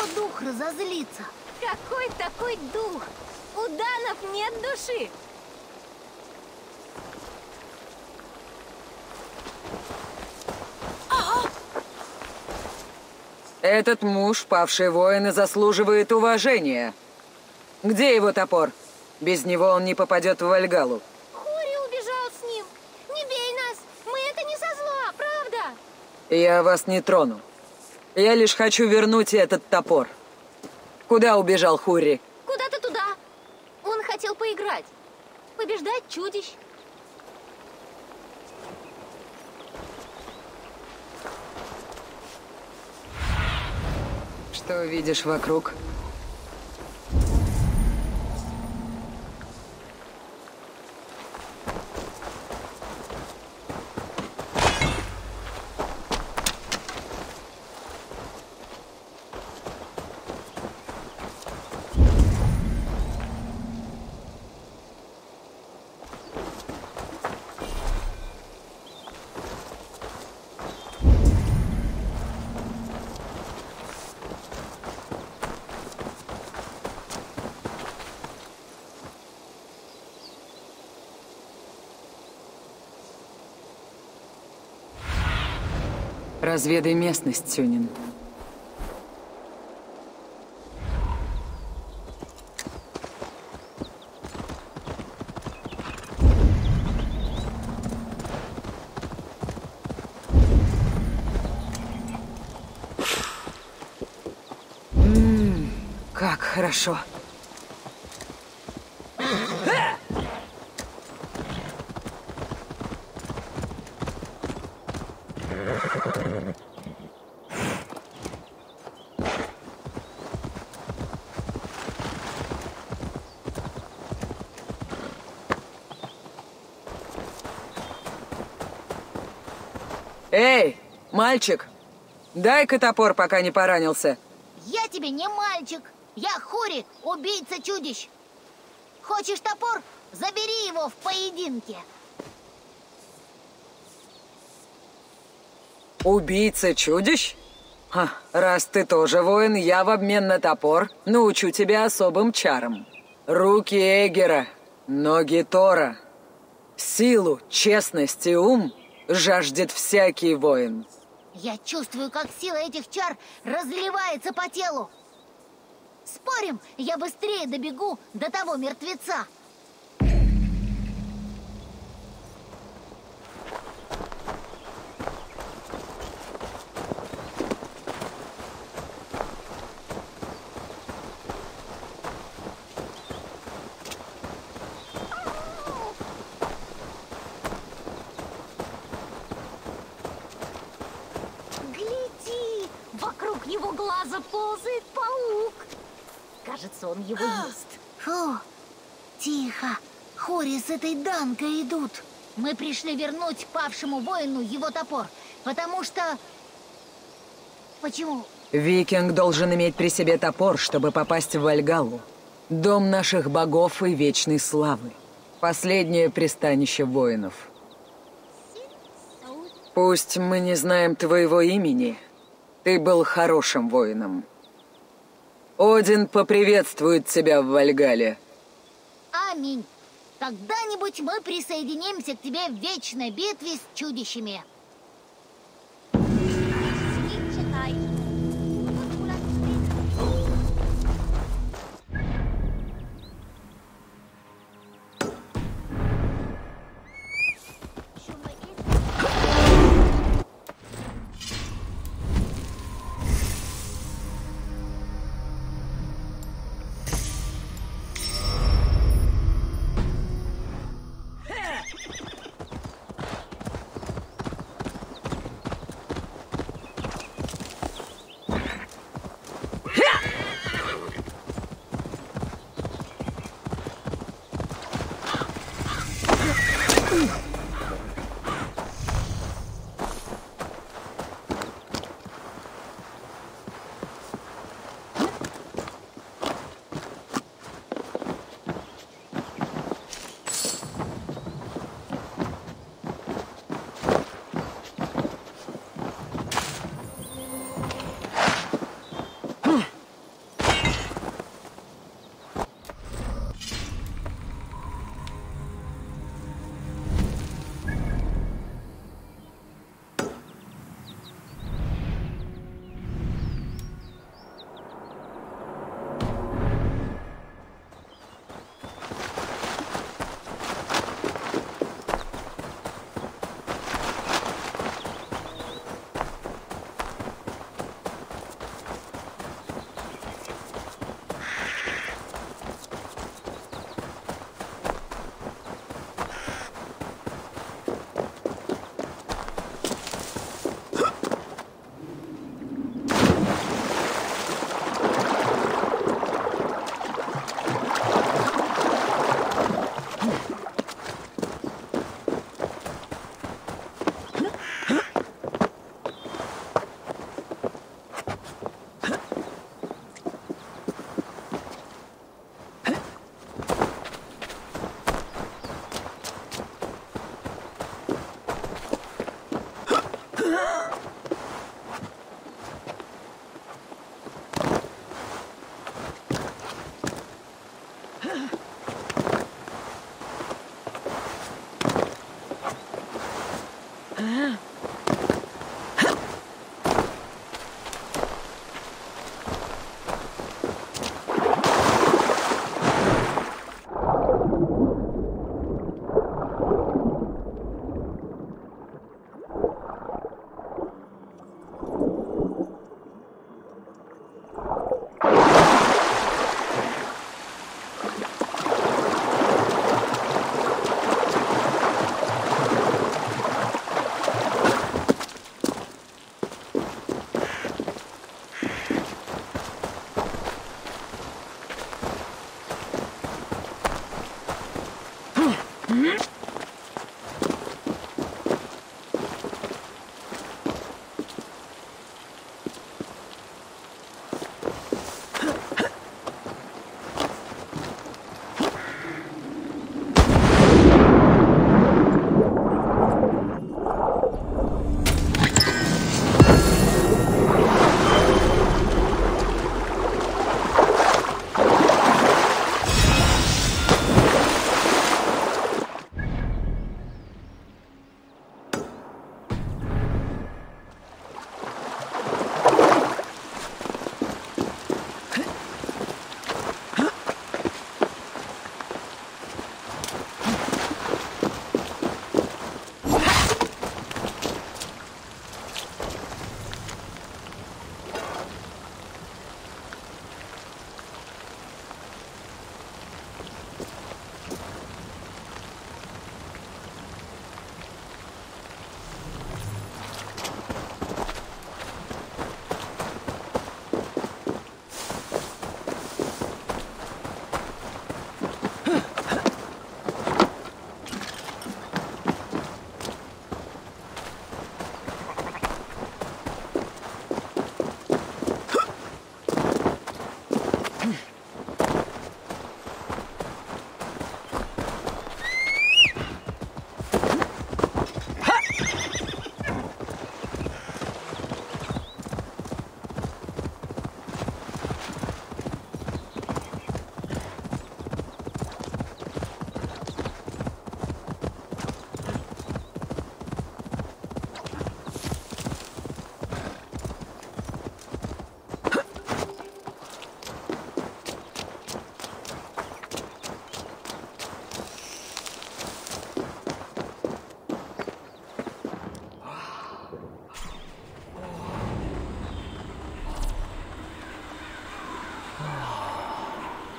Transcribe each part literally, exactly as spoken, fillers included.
дух разозлится. Какой такой дух? У данов нет души. Этот муж, павший воин, заслуживает уважения. Где его топор? Без него он не попадет в Вальгаллу. Хури убежал с ним. Не бей нас. Мы это не со зла, правда? Я вас не трону. Я лишь хочу вернуть этот топор. Куда убежал Хури? Куда-то туда. Он хотел поиграть. Побеждать чудищ. Что видишь вокруг? Разведай местность, Сюнин. Ммм, как хорошо. Эй, мальчик, дай-ка топор, пока не поранился. Я тебе не мальчик. Я Хури, убийца чудищ. Хочешь топор? Забери его в поединке. Убийца чудищ? Ха, раз ты тоже воин, я в обмен на топор научу тебя особым чарам. Руки Эгера, ноги Тора. Силу, честность и ум жаждет всякий воин. Я чувствую, как сила этих чар разливается по телу. Спорим, я быстрее добегу до того мертвеца. Вокруг его глаза ползает паук. Кажется, он его ест. Фу, тихо. Хури с этой Данкой идут. Мы пришли вернуть павшему воину его топор, потому что... Почему? Викинг должен иметь при себе топор, чтобы попасть в Вальгаллу. Дом наших богов и вечной славы. Последнее пристанище воинов. Пусть мы не знаем твоего имени, ты был хорошим воином. Один поприветствует тебя в Вальгалле. Аминь. Когда-нибудь мы присоединимся к тебе в вечной битве с чудищами.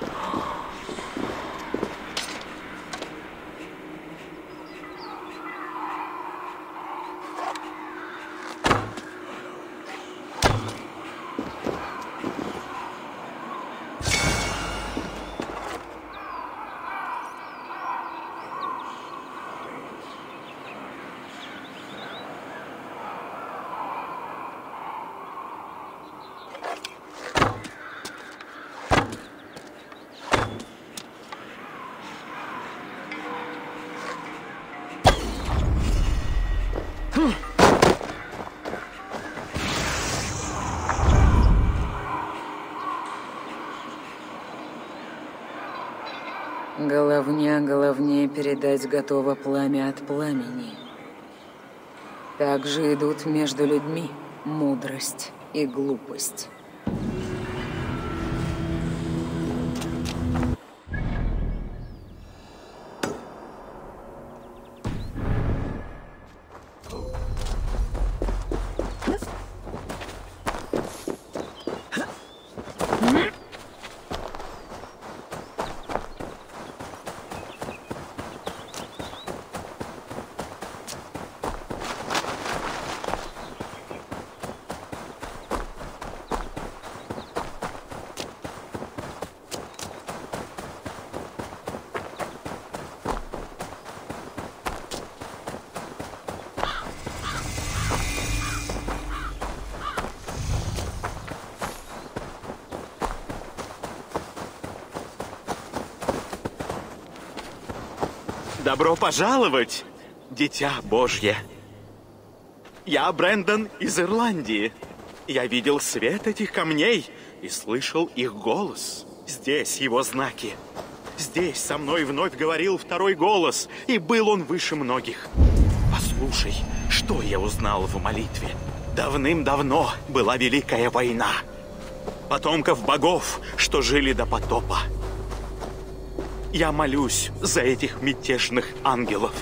Головня головне передать готово пламя от пламени. Так же идут между людьми мудрость и глупость. Добро пожаловать, Дитя Божье. Я Брэндон из Ирландии. Я видел свет этих камней и слышал их голос. Здесь его знаки. Здесь со мной вновь говорил второй голос, и был он выше многих. Послушай, что я узнал в молитве. Давным-давно была Великая война. Потомков богов, что жили до потопа. Я молюсь за этих мятежных ангелов.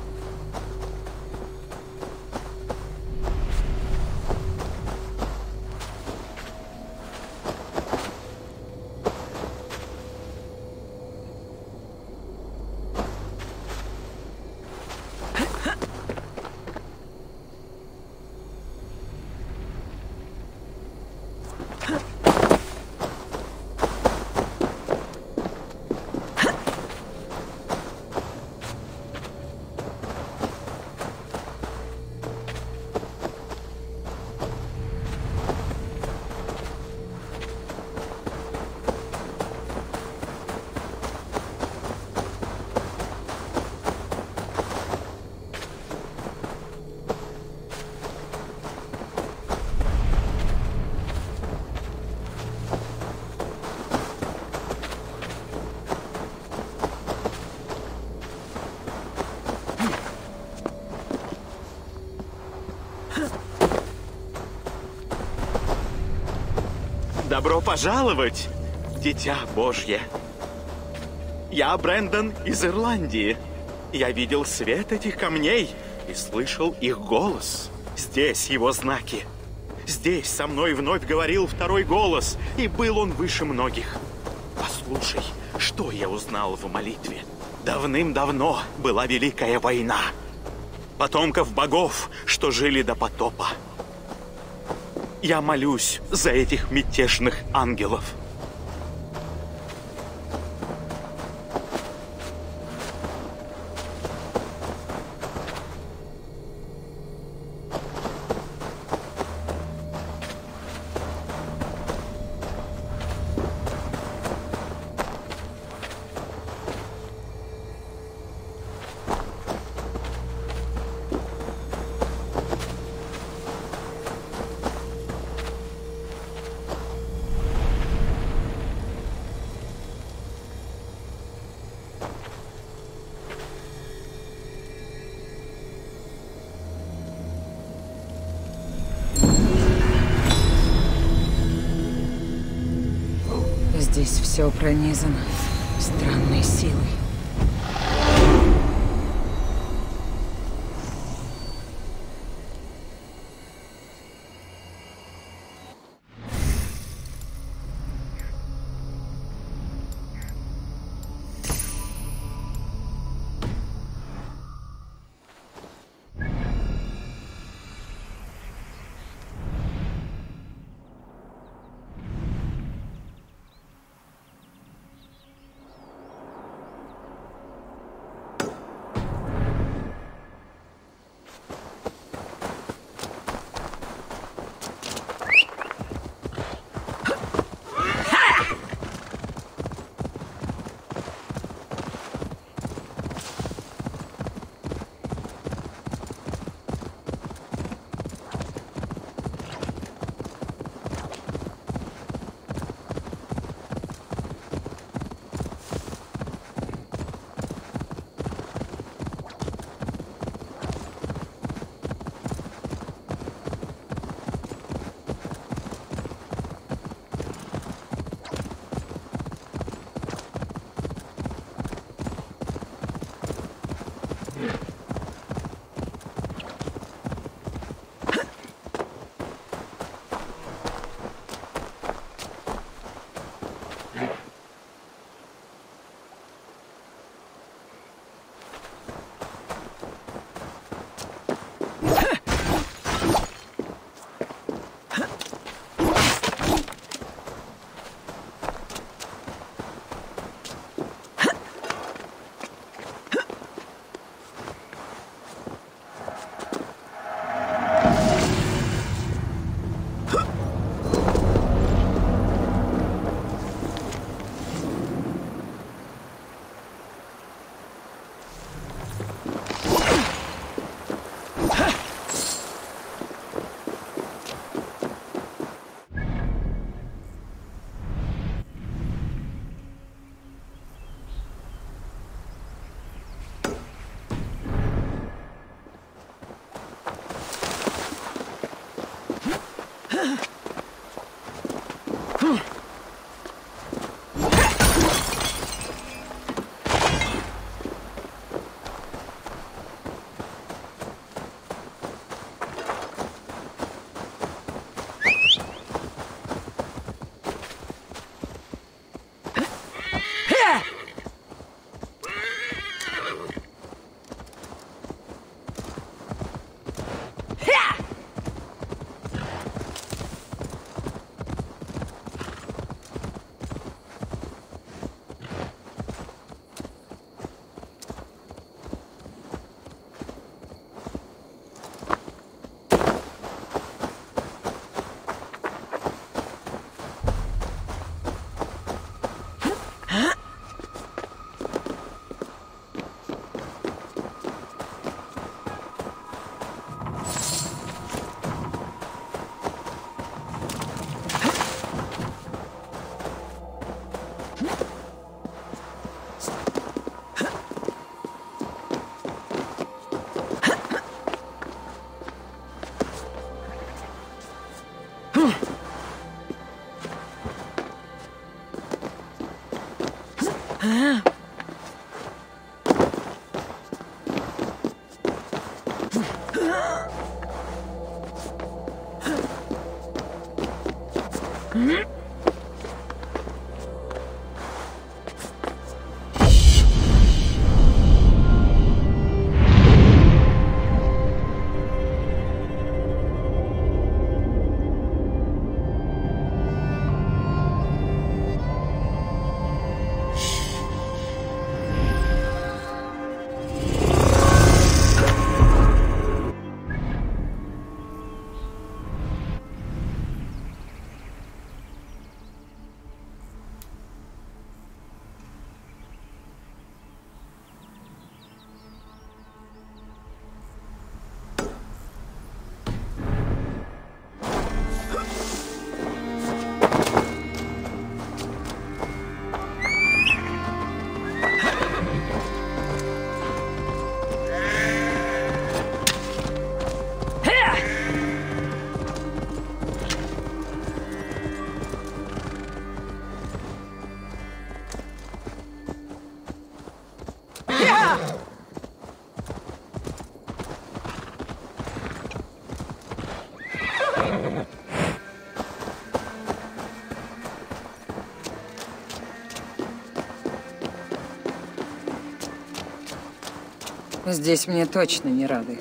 Добро пожаловать, Дитя Божье. Я Брэндон из Ирландии. Я видел свет этих камней и слышал их голос. Здесь его знаки. Здесь со мной вновь говорил второй голос, и был он выше многих. Послушай, что я узнал в молитве. Давным-давно была Великая война. Потомков богов, что жили до потопа. Я молюсь за этих мятежных ангелов. Здесь все пронизано странной силой. Здесь мне точно не рады.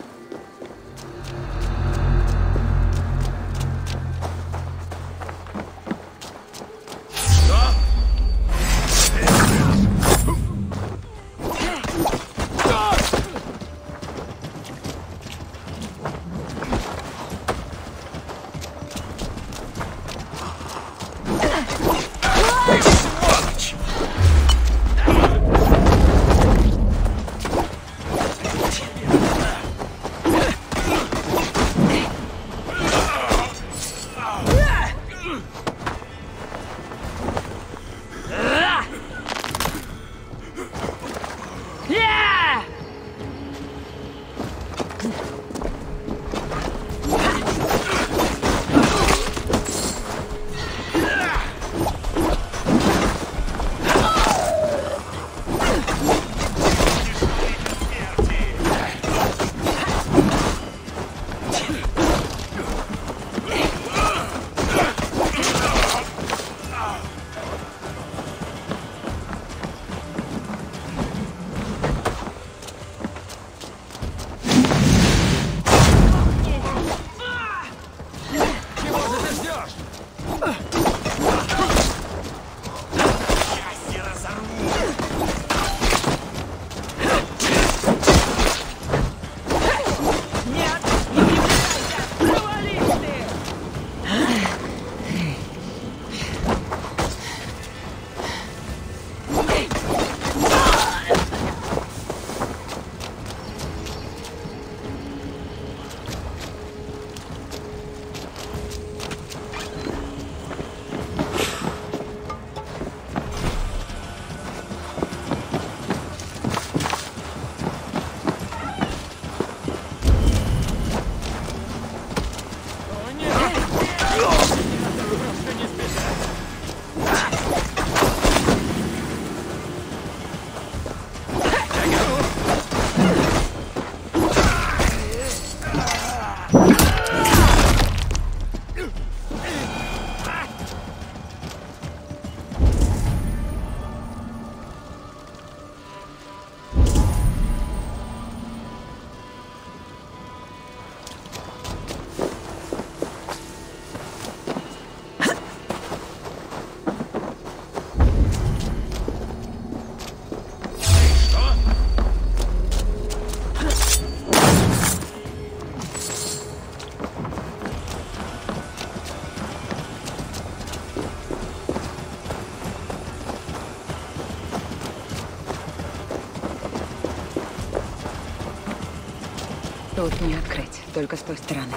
Тут не открыть, только с той стороны.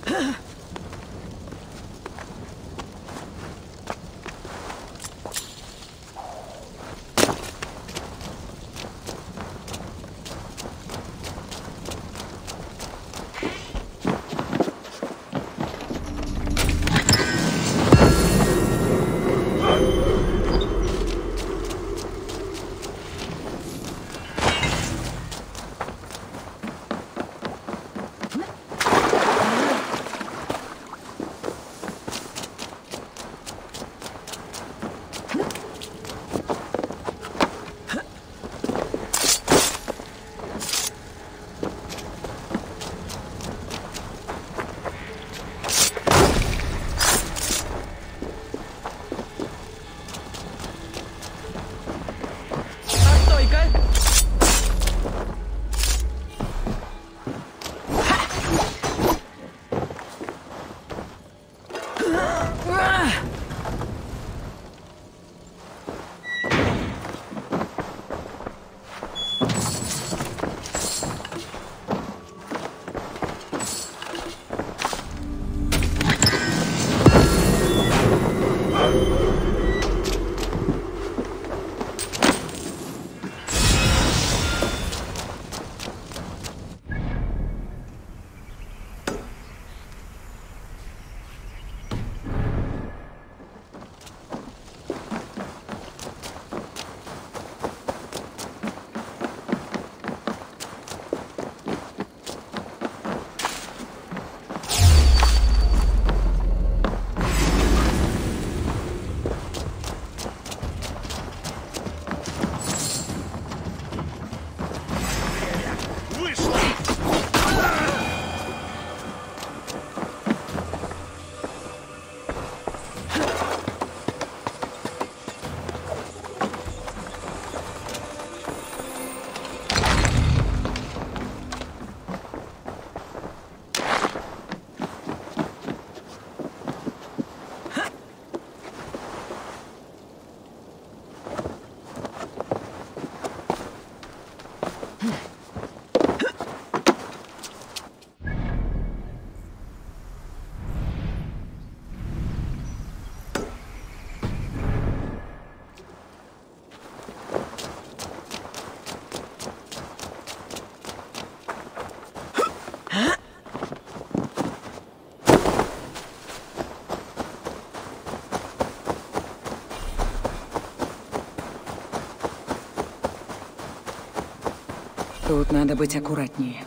Тут надо быть аккуратнее.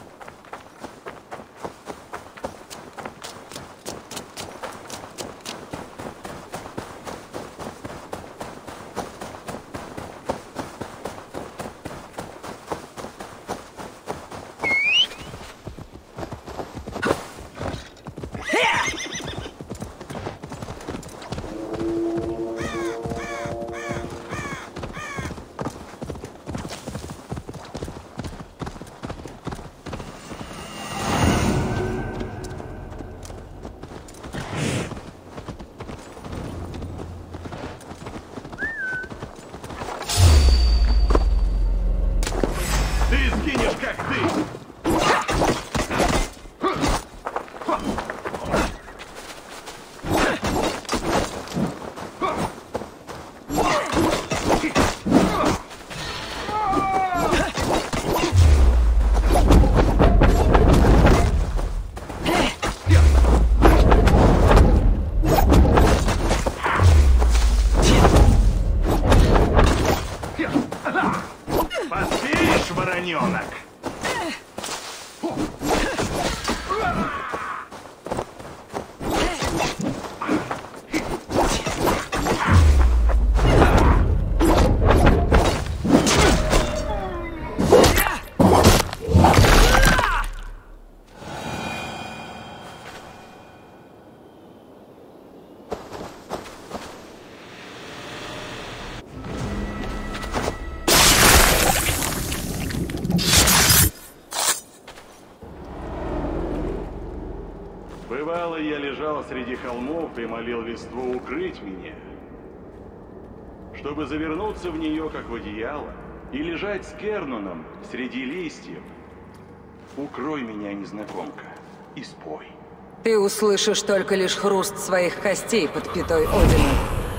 Бывало, я лежал среди холмов и молил листву укрыть меня, чтобы завернуться в нее, как в одеяло, и лежать с Керноном среди листьев. Укрой меня, незнакомка, и спой. Ты услышишь только лишь хруст своих костей под пятой Одина.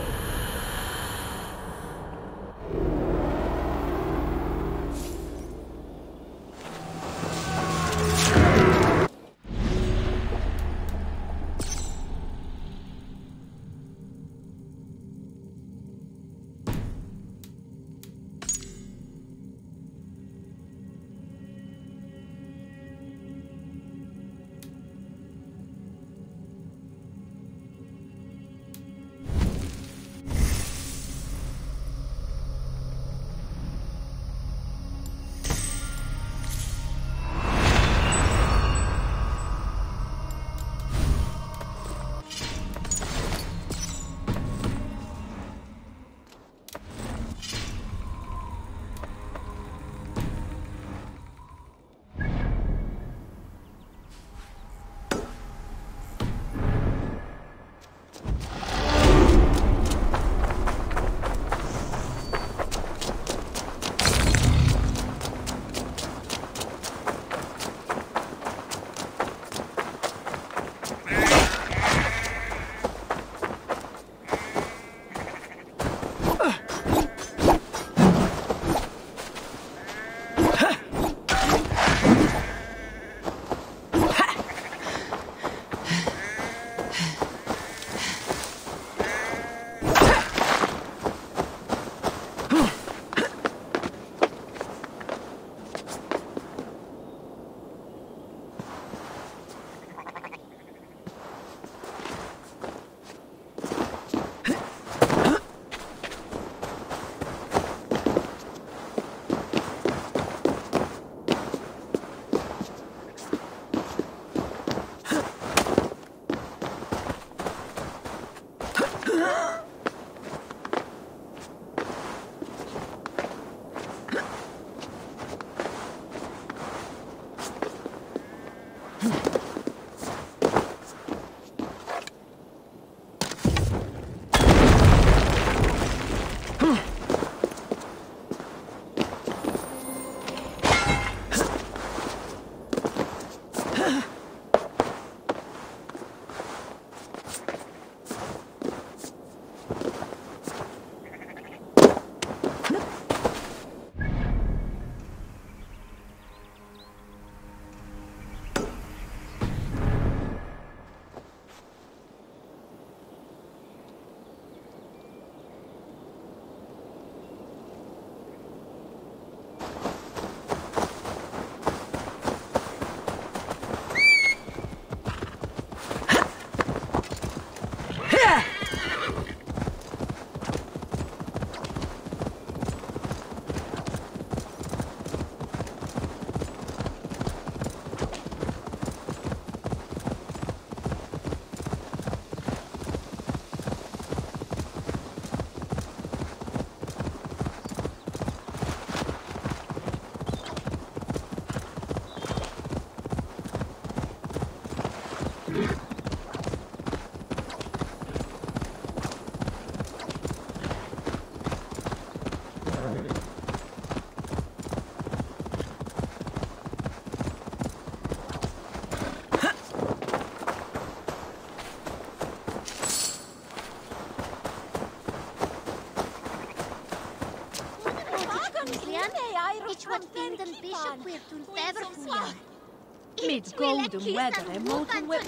Med golden weather and molten wet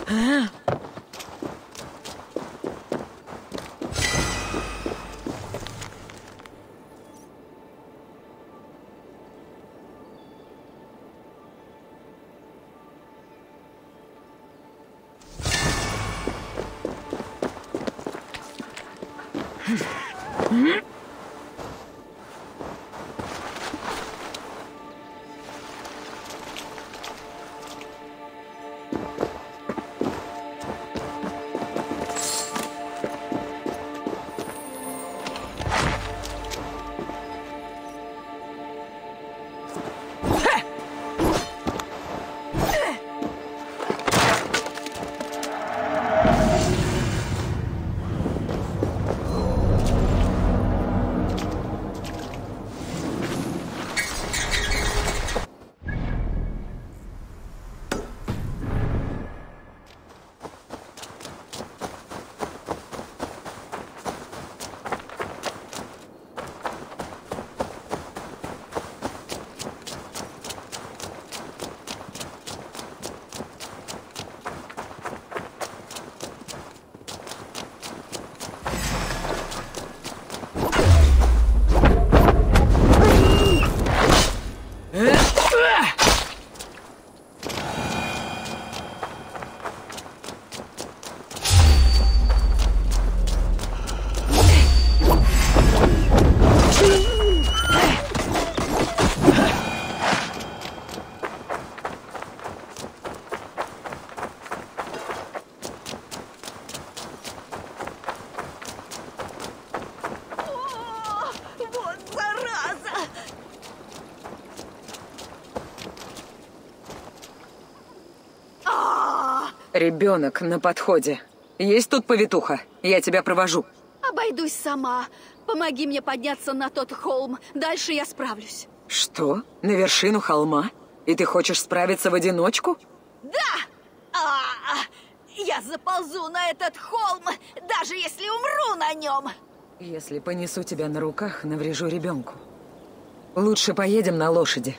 Ребенок на подходе. Есть тут повитуха? Я тебя провожу. Обойдусь сама. Помоги мне подняться на тот холм. Дальше я справлюсь. Что? На вершину холма? И ты хочешь справиться в одиночку? Да! А, я заползу на этот холм, даже если умру на нем. Если понесу тебя на руках, наврежу ребенку. Лучше поедем на лошади.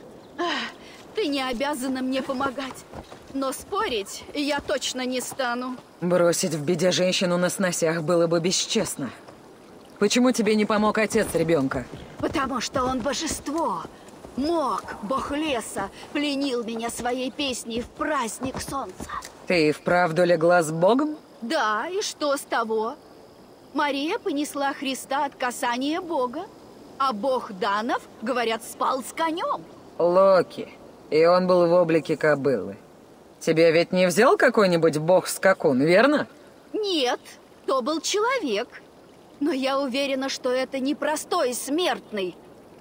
Ты не обязана мне помогать. Но спорить я точно не стану. Бросить в беде женщину на сносях было бы бесчестно. Почему тебе не помог отец ребенка? Потому что он божество. Мог, бог леса, пленил меня своей песней в праздник солнца. Ты и вправду легла с Богом? Да, и что с того? Мария понесла Христа от касания Бога, а бог Данов, говорят, спал с конем. Локи. И он был в облике кобылы. Тебя ведь не взял какой-нибудь бог-скакун, верно? Нет, то был человек. Но я уверена, что это не простой смертный.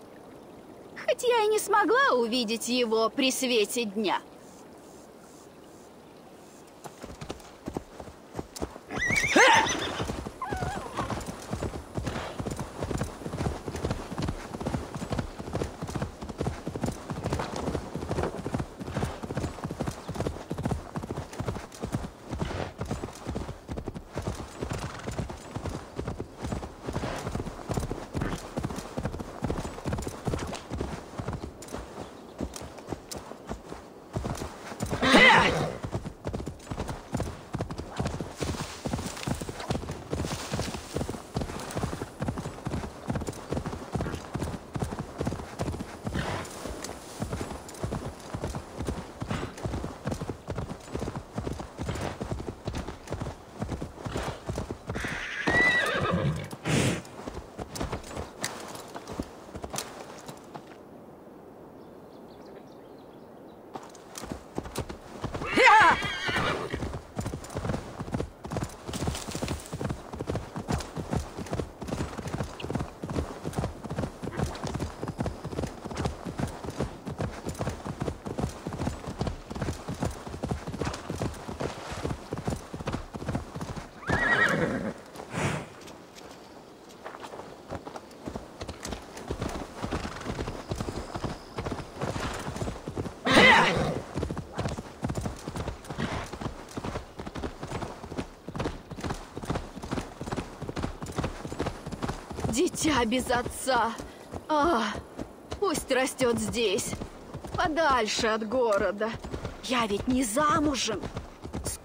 Хоть я и не смогла увидеть его при свете дня. Дитя без отца. А, пусть растет здесь, подальше от города. Я ведь не замужем. Скоро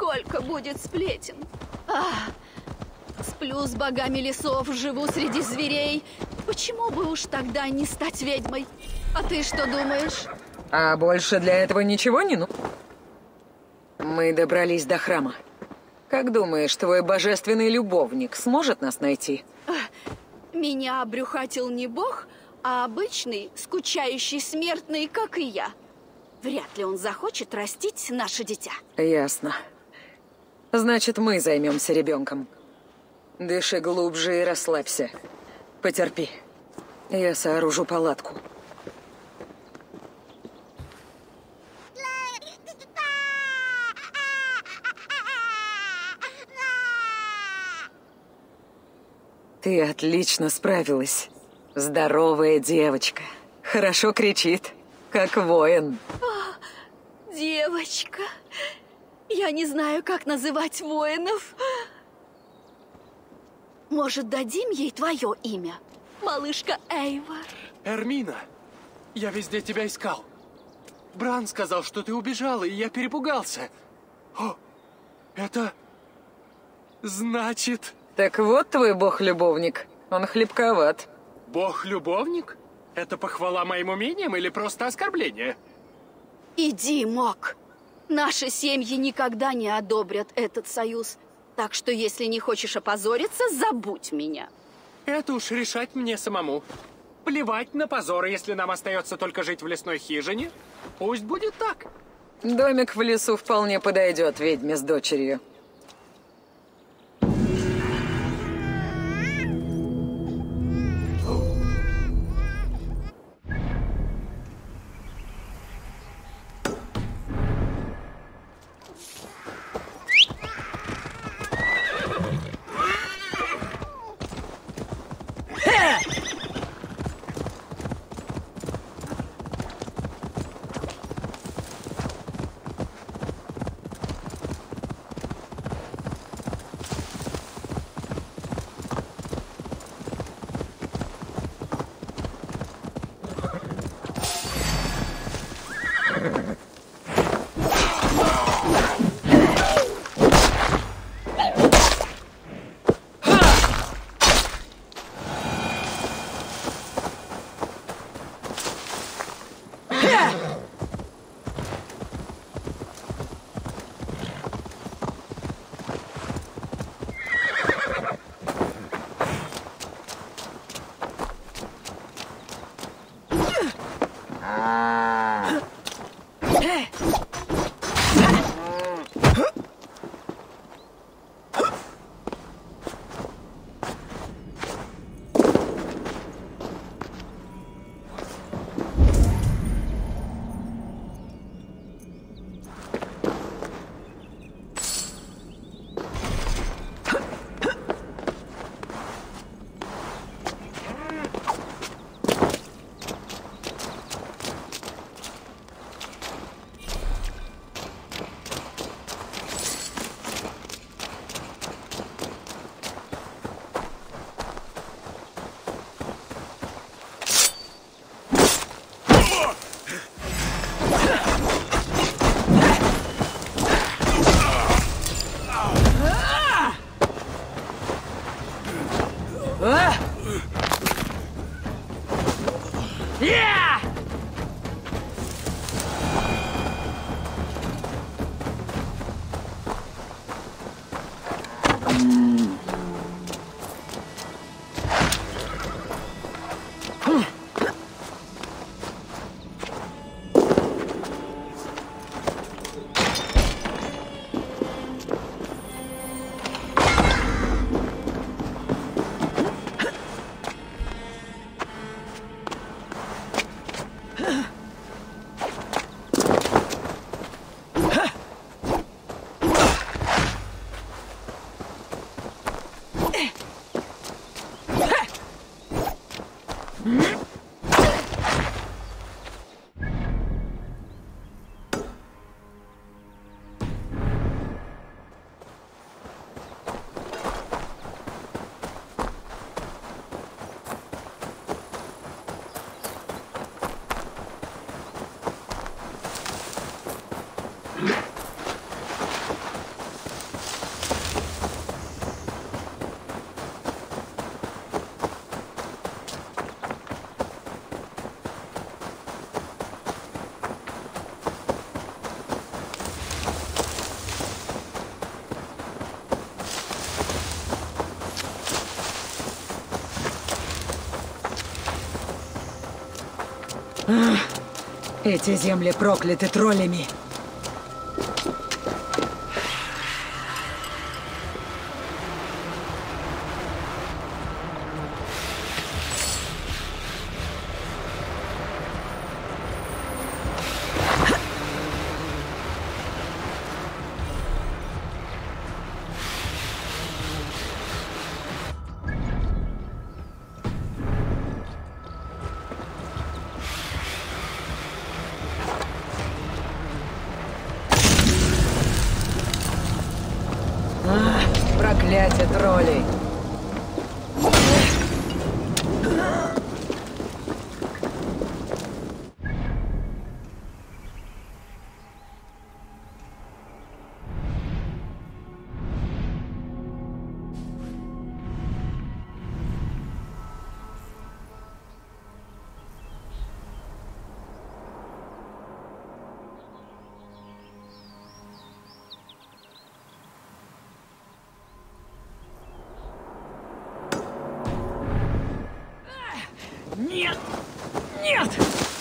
Сколько будет сплетен? Ах, сплю с богами лесов, живу среди зверей. Почему бы уж тогда не стать ведьмой? А ты что думаешь? А больше для этого ничего не ну? Мы добрались до храма. Как думаешь, твой божественный любовник сможет нас найти? Меня обрюхатил не бог, а обычный, скучающий смертный, как и я. Вряд ли он захочет растить наше дитя. Ясно. Значит, мы займемся ребенком. Дыши глубже и расслабься. Потерпи. Я сооружу палатку. Ты отлично справилась. Здоровая девочка. Хорошо кричит, как воин. О, девочка. Я не знаю, как называть воинов. Может, дадим ей твое имя? Малышка Эйвор. Эрмина, я везде тебя искал. Бран сказал, что ты убежала, и я перепугался. О, это... значит... Так вот твой бог-любовник. Он хлебковат. Бог-любовник? Это похвала моим умениям или просто оскорбление? Иди, Мок. Наши семьи никогда не одобрят этот союз. Так что, если не хочешь опозориться, забудь меня. Это уж решать мне самому. Плевать на позор, если нам остается только жить в лесной хижине. Пусть будет так. Домик в лесу вполне подойдет ведьме с дочерью. Эти земли прокляты троллями. Проклятие троллей. Нет! Нет!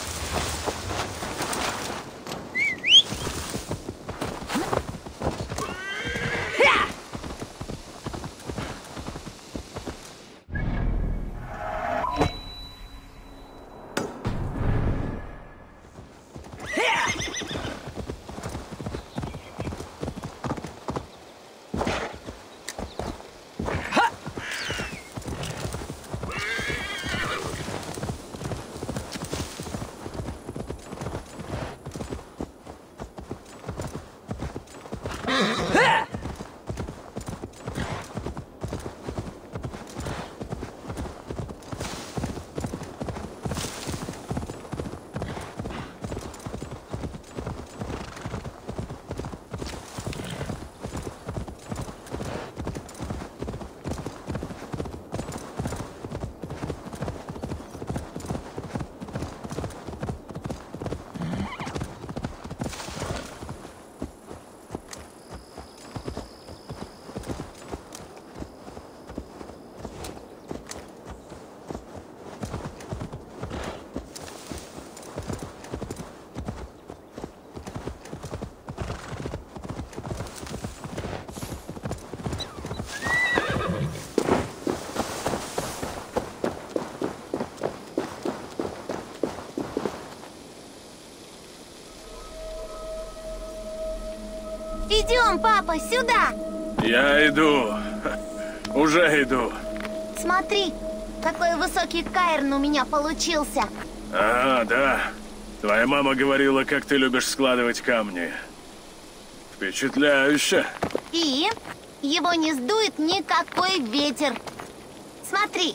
Идем, папа, сюда! Я иду. Уже иду. Смотри, какой высокий каирн у меня получился. Ага, да. Твоя мама говорила, как ты любишь складывать камни. Впечатляюще. И его не сдует никакой ветер. Смотри.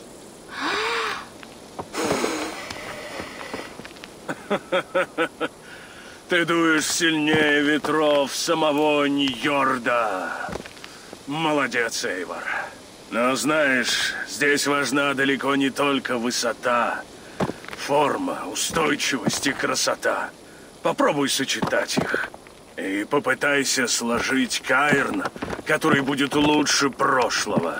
Ты дуешь сильнее ветров самого Ньорда. Молодец, Эйвор. Но знаешь, здесь важна далеко не только высота. Форма, устойчивость и красота. Попробуй сочетать их. И попытайся сложить каирн, который будет лучше прошлого.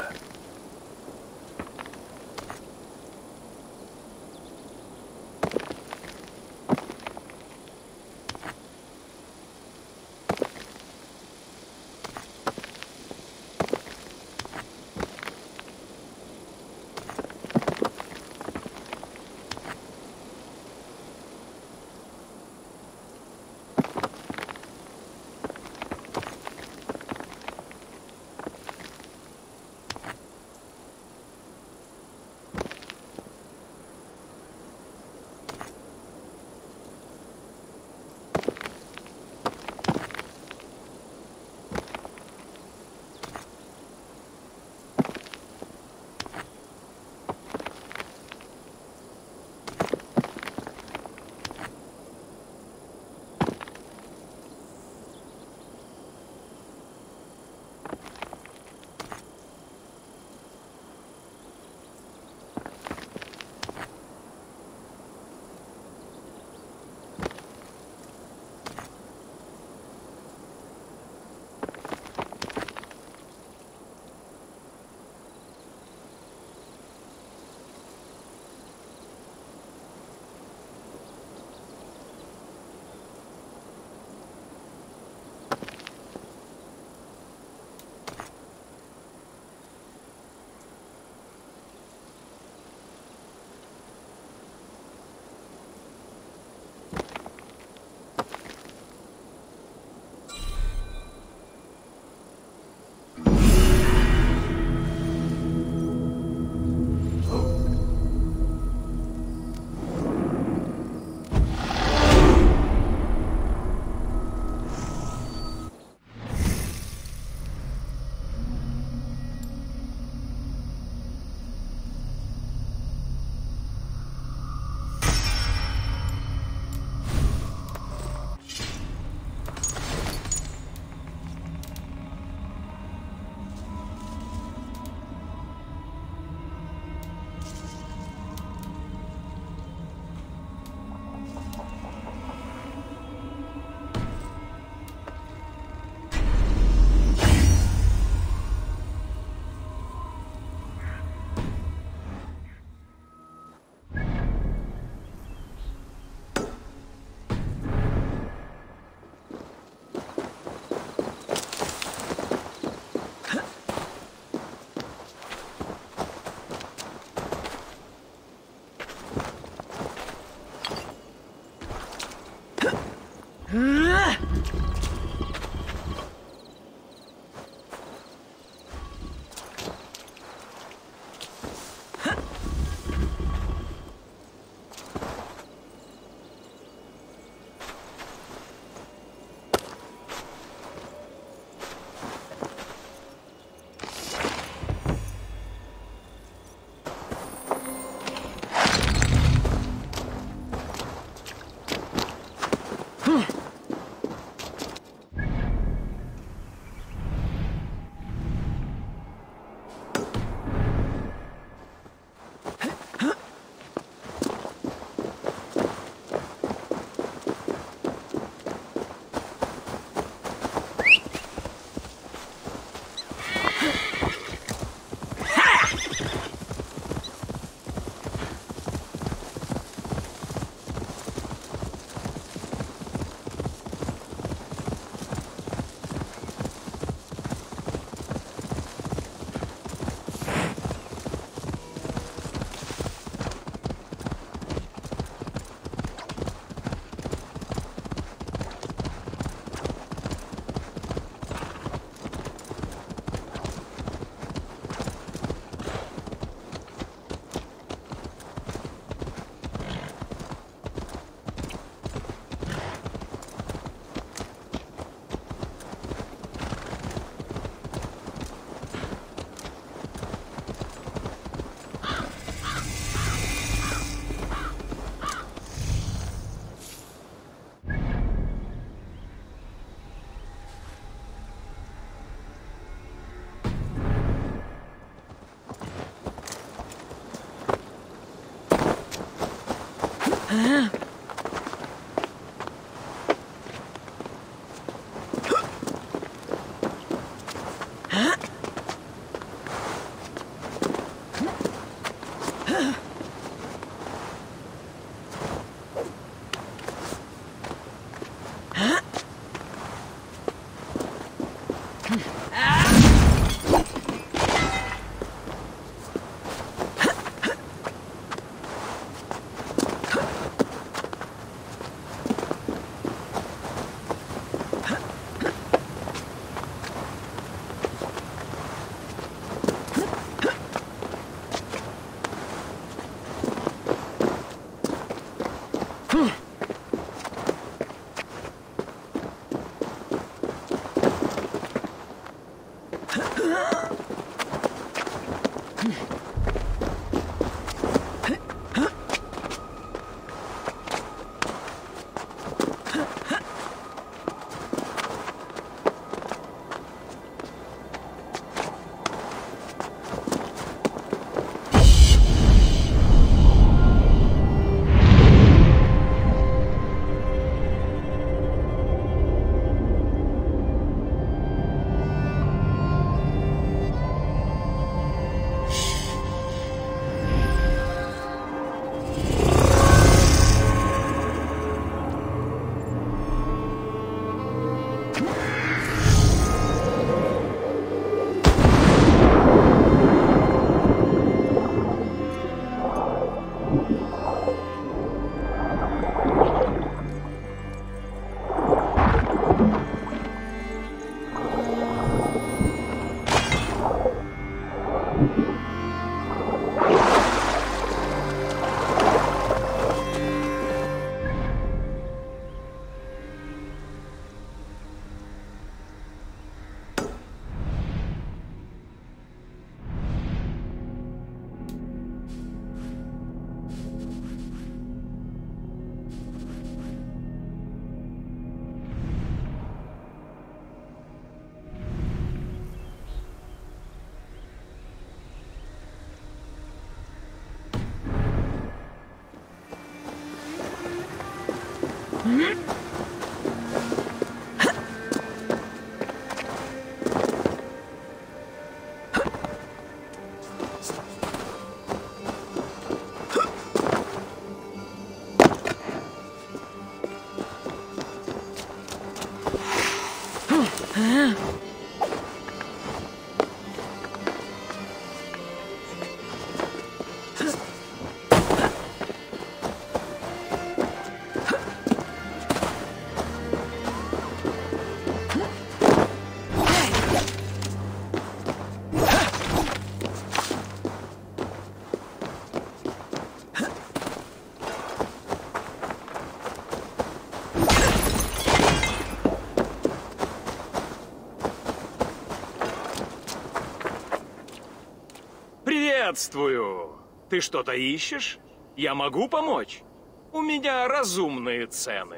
Приветствую! Ты что-то ищешь? Я могу помочь? У меня разумные цены.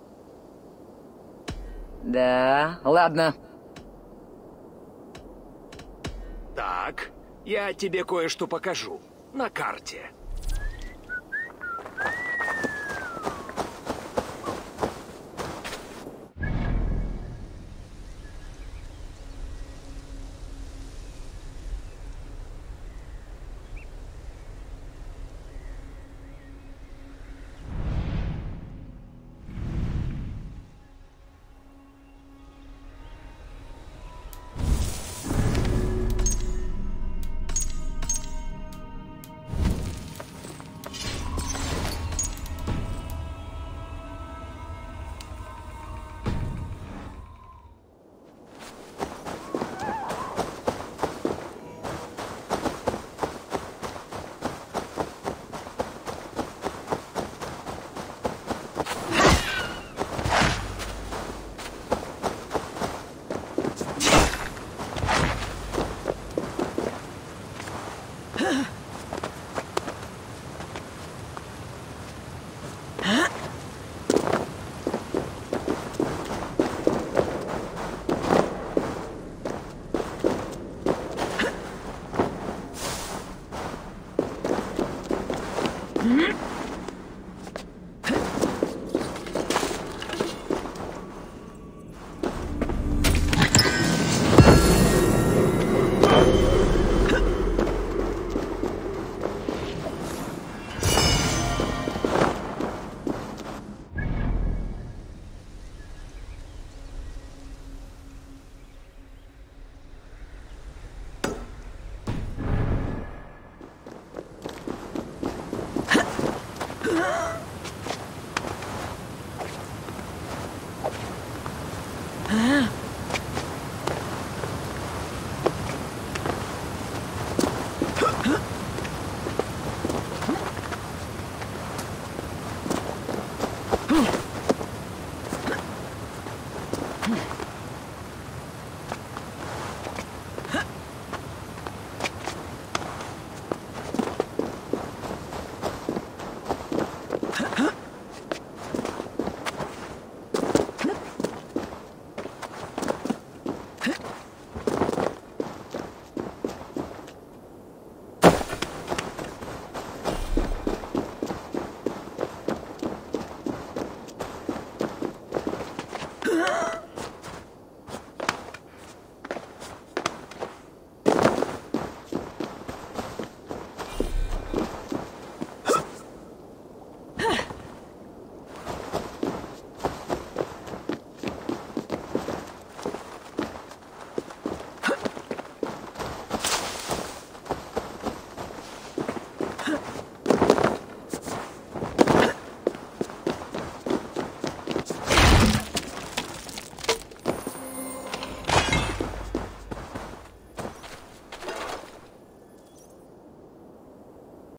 Да, ладно. Так, я тебе кое-что покажу. На карте. А?